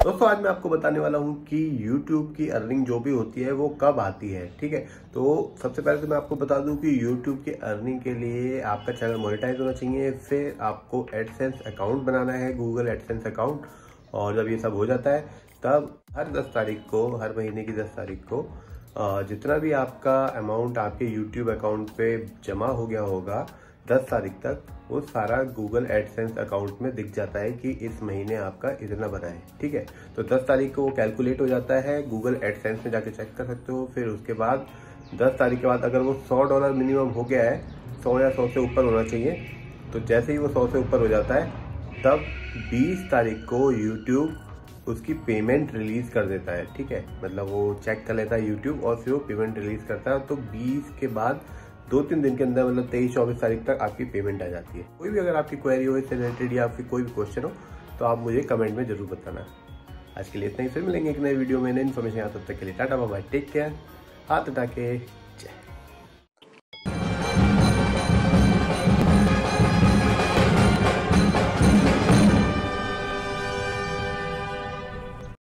दोस्तों आज मैं आपको बताने वाला हूं कि YouTube की अर्निंग जो भी होती है वो कब आती है। ठीक है, तो सबसे पहले तो मैं आपको बता दूं कि YouTube की अर्निंग के लिए आपका चैनल मोनेटाइज होना चाहिए, फिर आपको एडसेंस अकाउंट बनाना है, गूगल एडसेंस अकाउंट। और जब ये सब हो जाता है तब हर 10 तारीख को, हर महीने की 10 तारीख को जितना भी आपका अमाउंट आपके YouTube अकाउंट पे जमा हो गया होगा 10 तारीख तक, वो सारा गूगल एडसेंस अकाउंट में दिख जाता है कि इस महीने आपका इतना बना है। ठीक है, तो 10 तारीख को वो कैलकुलेट हो जाता है, गूगल एडसेंस में जाके चेक कर सकते हो। फिर उसके बाद 10 तारीख के बाद अगर वो $100 मिनिमम हो गया है, 100 या 100 से ऊपर होना चाहिए, तो जैसे ही वो 100 से ऊपर हो जाता है तब 20 तारीख को यूट्यूब उसकी पेमेंट रिलीज कर देता है। ठीक है, मतलब वो चेक कर लेता है यूट्यूब और फिर वो पेमेंट रिलीज करता है। तो 20 के बाद 2-3 दिन के अंदर, मतलब 23-24 तारीख तक आपकी पेमेंट आ जाती है। कोई भी अगर आपकी क्वेरी हो इससे रिलेटेड या आपकी कोई भी क्वेश्चन हो तो आप मुझे कमेंट में जरूर बताना। आज के लिए इतना ही, फिर मिलेंगे एक नए वीडियो में नई इन्फॉर्मेशन। तब तक के लिए tata bye bye, take care, हाथ उठा के।